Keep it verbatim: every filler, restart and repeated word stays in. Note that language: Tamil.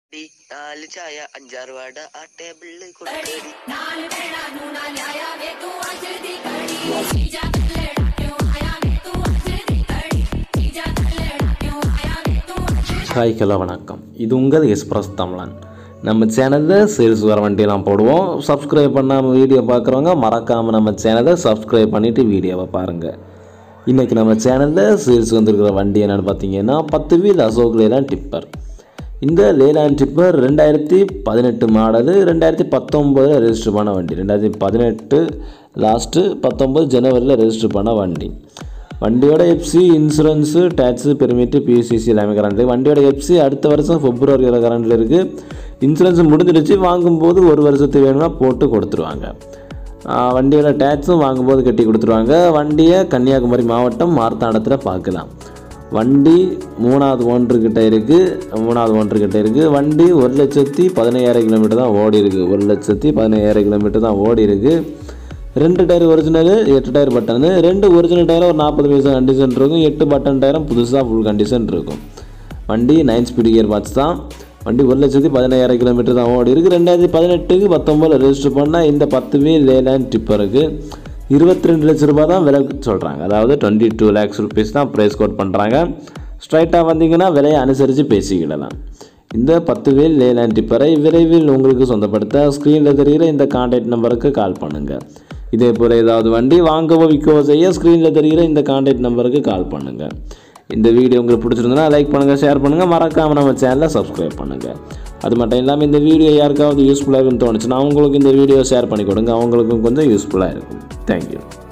നാല് ചായ അഞ്ചാറ് വട ആ ടേബിളിൽ കൊടുക്കടി. ஹாய் ஹலோ வணக்கம், இது உங்கள் எக்ஸ்பிரஸ் தமிழன். நம்ம சேனலில் சேல்ஸ் வர வண்டியெல்லாம் போடுவோம். சப்ஸ்கிரைப் பண்ணாமல் வீடியோ பார்க்குறவங்க மறக்காமல் நம்ம சேனலை சப்ஸ்கிரைப் பண்ணிவிட்டு வீடியோவை பாருங்கள். இன்றைக்கி நம்ம சேனலில் சேல்ஸ் வந்துருக்கிற வண்டி என்னென்னு பார்த்தீங்கன்னா பத்து வீல் அசோக் லேலாண்ட் டிப்பர். இந்த லேலாண்ட் டிப்பர் ரெண்டாயிரத்தி பதினெட்டு மாடலு, ரெண்டாயிரத்தி பத்தொம்போதில் ரெஜிஸ்டர் பண்ண வண்டி. ரெண்டாயிரத்தி பதினெட்டு லாஸ்ட்டு பத்தொம்பது ஜனவரியில் ரெஜிஸ்டர் பண்ண வண்டி. வண்டியோட FC, insurance, tax, permit, PUCC எல்லாமே கரண்ட். வண்டியோட எஃப்சி அடுத்த வருஷம் பிப்ரவரி கரண்டில் இருக்குது. இன்சூரன்ஸ் முடிஞ்சிடுச்சு. வாங்கும்போது ஒரு வருஷத்துக்கு வேணும்னா போட்டு கொடுத்துருவாங்க. வண்டியோட டேக்ஸும் வாங்கும்போது கட்டி கொடுத்துருவாங்க. வண்டியை கன்னியாகுமரி மாவட்டம் மார்த்தாண்டத்தில் பார்க்கலாம். வண்டி மூணாவது ஓன்றுக்கிட்ட இருக்குது மூணாவது ஓன்றுக்கிட்ட இருக்குது வண்டி ஒரு லட்சத்தி பதினையாயிரம் கிலோமீட்டர் தான் ஓடி இருக்குது. ஒரு லட்சத்தி பதினையாயிரம் கிலோமீட்டர் தான் ஓடி இருக்குது. ரெண்டு டயர் ஒரிஜினலு, எட்டு டயர் பட்டனு. ரெண்டு ஒரிஜினல் டயரும் ஒரு நாற்பது பைசா கண்டிஷன் இருக்கும். எட்டு பட்டன் டயரும் புதுசாக ஃபுல் கண்டிஷன் இருக்கும். வண்டி நைன் ஸ்பீடு கியர் பாக்ஸ் தான். வண்டி ஒரு லட்சத்தி பதினாயிரம் கிலோமீட்டர் தான் ஓடி இருக்குது. ரெண்டாயிரத்தி பதினெட்டுக்கு பத்தொம்பதில் ரெஜிஸ்டர் பண்ணால் இந்த பத்து வீல் லேலாண்ட் டிப்பருக்கு இருபத்தி ரெண்டு லட்ச ரூபா தான் விலை சொல்கிறாங்க. அதாவது டுவெண்ட்டி டூ லேக்ஸ் ருபீஸ் தான் ப்ரைஸ் கோட் பண்ணுறாங்க. ஸ்ட்ரைட்டாக வந்தீங்கன்னா விலையை அனுசரித்து பேசிக்கிடலாம். இந்த பத்து வீல் லேலாண்ட் டிப்பரை விரைவில் உங்களுக்கு சொந்தப்படுத்த ஸ்க்ரீனில் தெரிகிற இந்த கான்டாக்ட் நம்பருக்கு கால் பண்ணுங்கள். இதே போல் ஏதாவது வண்டி வாங்கவோ விற்கவோ செய்ய ஸ்க்ரீனில் தெரிகிற இந்த கான்டாக்ட் நம்பருக்கு கால் பண்ணுங்கள். இந்த வீடியோ உங்களுக்கு பிடிச்சிருந்தனா லைக் பண்ணுங்கள், ஷேர் பண்ணுங்கள், மறக்காமல் நம்ம சேனலை சப்ஸ்கிரைப் பண்ணுங்கள். அது மட்டும் இல்லாமல் இந்த வீடியோ யாருக்காவது யூஸ்ஃபுல்லாக இருக்குன்னு தோணுச்சுன்னா அவங்களுக்கு இந்த வீடியோ ஷேர் பண்ணி கொடுங்க. அவங்களுக்கும் கொஞ்சம் யூஸ்ஃபுல்லாக இருக்கும். தேங்க்யூ.